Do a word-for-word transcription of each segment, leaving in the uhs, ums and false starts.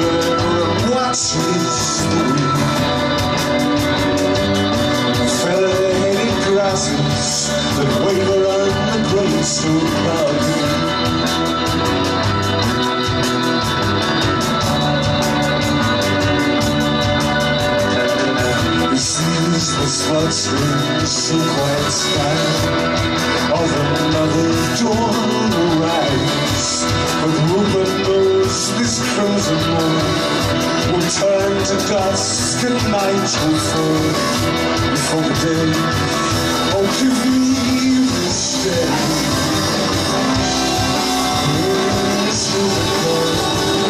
and watches the wind. Fading grasses that wave around the gravestone mountain. This is the sputtering silk-white sky of another dawn arise. But Rupert knows this crimson morn will turn to dust and night will fall before the day. Oh, give me this day. This Rupert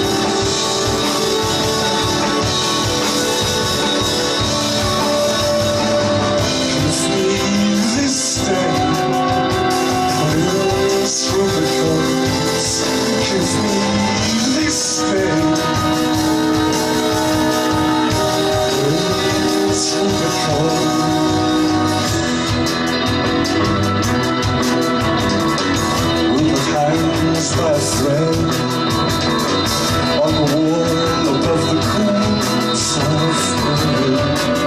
by a thread on the wall above the cool soft night.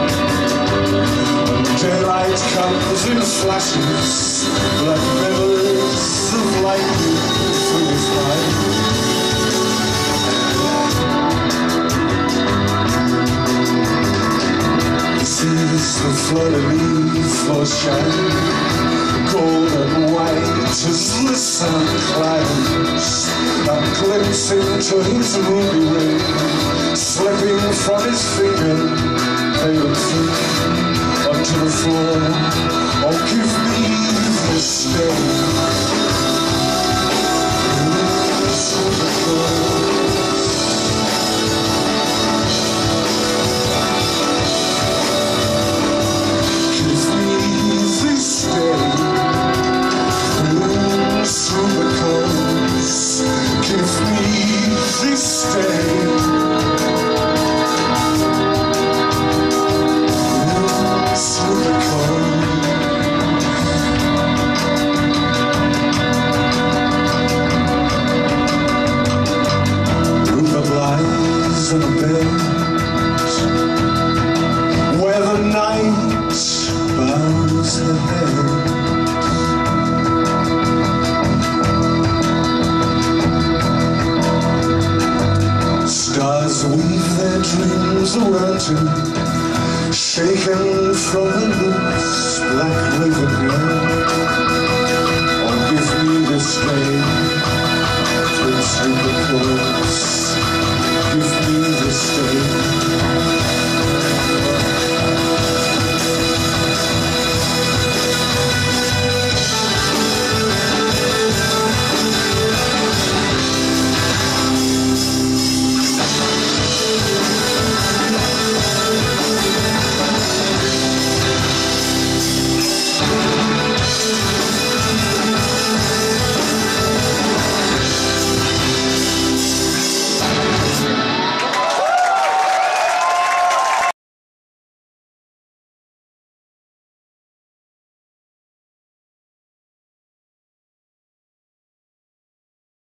And daylight comes in flashes like mirrors of lightning through his mind. He sees the fleur-de-lis floor shine gold and white as the sun climbs, a glimpse into his ruby ring, slipping from his finger, pale feet onto the floor. Oh, give me this day. Give me this day. Rupert lies in a bed where the night bows her head. Stars weave their dreams around him, shaken from the loose black river ground. Oh, give me this day, Prince Rupert calls.